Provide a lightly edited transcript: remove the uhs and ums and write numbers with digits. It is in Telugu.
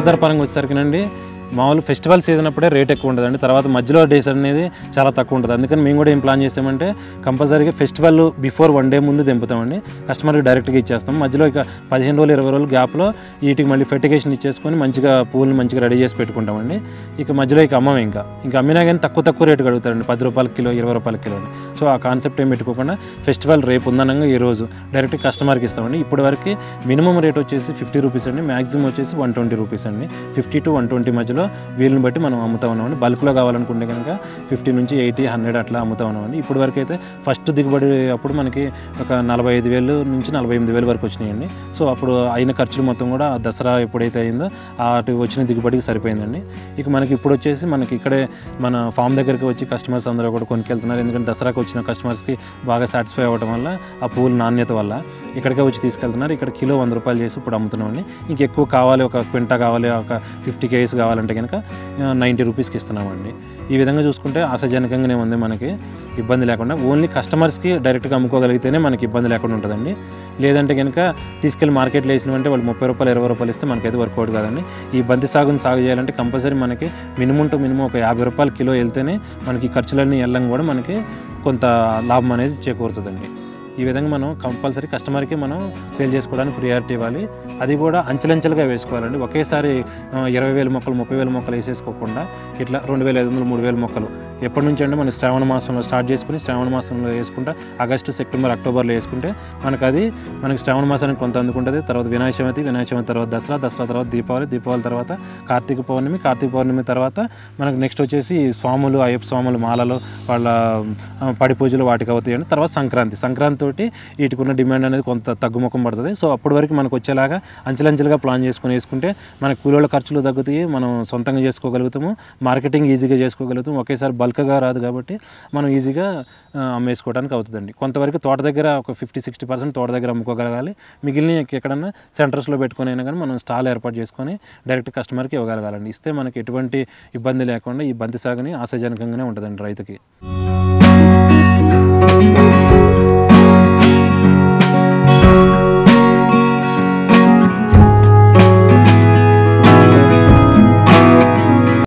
పరంగా వచ్చేసరికినండి మామూలు ఫెస్టివల్ సీజన్ అప్పుడే రేట్ ఎక్కువ ఉంటుందండి. తర్వాత మధ్యలో డేస్ అనేది చాలా తక్కువ ఉంటుంది. అందుకని మేము కూడా ఏం ప్లాన్ చేస్తామంటే కంపల్సరీగా ఫెస్టివల్ బిఫోర్ 1 డే ముందు దింపుతామండి. కస్టమర్కి డైరెక్ట్గా ఇచ్చేస్తాం. మధ్యలో ఇక 15 రోజులు 20 రోజులు గ్యాప్లో వీటికి మళ్ళీ ఫెర్టిగేషన్ ఇచ్చేసుకొని మంచిగా పూలను మంచిగా రెడీ చేసి పెట్టుకుంటామండి. ఇక మధ్యలో ఇక అమ్మం ఇంకా అమ్మినా కానీ తక్కువ రేటుకి అడుగుతారండి. 10 రూపాయల కిలో, 20 రూపాయల కిలో అని. సో ఆ కాన్సెప్ట్ ఏం పెట్టుకోకుండా ఫెస్టివల్ రేపు ఉందనంగా ఈరోజు డైరెక్ట్ కస్టమర్కి ఇస్తామండి. ఇప్పటి వరకు మినిమం రేట్ వచ్చేసి 50 రూపీస్ అండి, మ్యాక్సిమం వచ్చేసి 120 రూపీస్ అండి. 50 to 120 మధ్యలో వీళ్ళని బట్టి మనం అమ్ముతా ఉన్నామండి. బల్క్లో కావాలనుకుంటే కనుక 50 నుంచి 80, 100 అట్లా అమ్ముతా ఉన్నామండి. ఇప్పటి వరకు అయితే ఫస్ట్ దిగుబడి అప్పుడు మనకి ఒక 45,000 నుంచి 48,000 వరకు వచ్చినాయండి. సో అప్పుడు అయిన ఖర్చులు మొత్తం కూడా దసరా ఎప్పుడైతే అయిందో అటు వచ్చిన దిగుబడికి సరిపోయిందండి. ఇక మనకి ఇప్పుడు వచ్చేసి మనకి ఇక్కడే మన ఫామ్ దగ్గరికి వచ్చి కస్టమర్స్ అందరూ కూడా కొనుక్కెళ్తున్నారు. ఎందుకంటే దసరాకి వచ్చిన కస్టమర్స్కి బాగా సాటిస్ఫై అవ్వడం వల్ల ఆ పూల నాణ్యత వల్ల ఇక్కడికే వచ్చి తీసుకెళ్తున్నారు. ఇక్కడ కిలో 100 రూపాయలు చేసి ఇప్పుడు అమ్ముతున్నామండి. ఇంకెక్కువ కావాలి, ఒక క్వింటా కావాలి, ఒక 50 kgs కావాలంటే కనుక 90 రూపీస్కి ఇస్తున్నామండి. ఈ విధంగా చూసుకుంటే ఆశాజనకంగానే ఉంది, మనకి ఇబ్బంది లేకుండా. ఓన్లీ కస్టమర్స్కి డైరెక్ట్గా అమ్ముకోగలిగితేనే మనకి ఇబ్బంది లేకుండా ఉంటుందండి. లేదంటే కనుక తీసుకెళ్ళి మార్కెట్లో వేసినామంటే వాళ్ళు 30 రూపాయలు 20 రూపాయలు ఇస్తే మనకైతే వర్కౌట్ కాదండి. ఈ బంతి సాగుని సాగు చేయాలంటే కంపల్సరీ మనకి మినిమం టు మినిమం ఒక 50 రూపాయలు కిలో వెళ్తేనే మనకి ఖర్చులన్నీ వెళ్ళం కూడా మనకి కొంత లాభం అనేది చేకూరుతుందండి. ఈ విధంగా మనం కంపల్సరీ కస్టమర్కి మనం సేల్ చేసుకోవడానికి ప్రియారిటీ ఇవ్వాలి. అది కూడా అంచెలంచెలుగా వేసుకోవాలండి. ఒకేసారి 20,000 మొక్కలు 30,000 మొక్కలు వేసేసుకోకుండా ఇట్లా 2,500 3,000 మొక్కలు ఎప్పటి నుంచి అంటే మన శ్రావణ మాసంలో స్టార్ట్ చేసుకుని శ్రావణ మాసంలో వేసుకుంటే ఆగస్టు, సెప్టెంబర్, అక్టోబర్లో వేసుకుంటే మనకి శ్రావణ మాసానికి కొంత అందుకుంటుంది. తర్వాత వినాయక చవితి తర్వాత దసరా తర్వాత దీపావళి తర్వాత కార్తీక పౌర్ణమి తర్వాత మనకు నెక్స్ట్ వచ్చేసి స్వాములు, అయ్యప్ప స్వాములు మాలలు వాళ్ళ పడి పూజలు వాటికి అవుతాయండి. తర్వాత సంక్రాంతి తోటి వీటికి ఉన్న డిమాండ్ అనేది కొంత తగ్గుముఖం పడుతుంది. సో అప్పటి వరకు మనకు వచ్చేలాగా అంచెలంచెలుగా ప్లాన్ చేసుకుని వేసుకుంటే మనకు కూలీల ఖర్చులు తగ్గుతాయి, మనం సొంతంగా చేసుకోగలుగుతాము, మార్కెటింగ్ ఈజీగా చేసుకోగలుగుతాము. ఒకేసారి బల్క్గా రాదు కాబట్టి మనం ఈజీగా అమ్మేసుకోవడానికి అవుతుందండి. కొంతవరకు తోట దగ్గర ఒక 50-60% తోట దగ్గర అమ్ముకోగలగాలి. మిగిలిన ఎక్కడన్నా సెంటర్స్లో పెట్టుకుని అయినా కానీ మనం స్టాల్ ఏర్పాటు చేసుకొని డైరెక్ట్ కస్టమర్కి ఇవ్వగలగాలండి. ఇస్తే మనకి ఎటువంటి ఇబ్బంది లేకుండా ఈ బంతి సాగుని ఆశాజనకంగానే ఉంటుందండి రైతుకి.